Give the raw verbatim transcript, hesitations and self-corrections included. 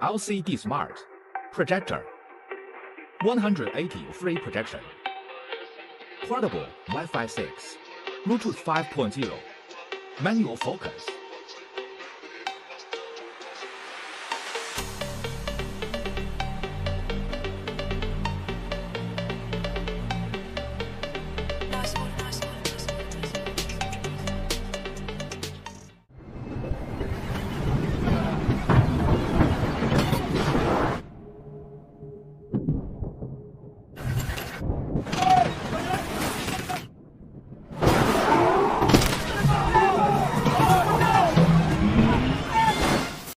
L C D Smart Projector one hundred eighty free projection Portable Wi-Fi six Bluetooth five point zero Manual focus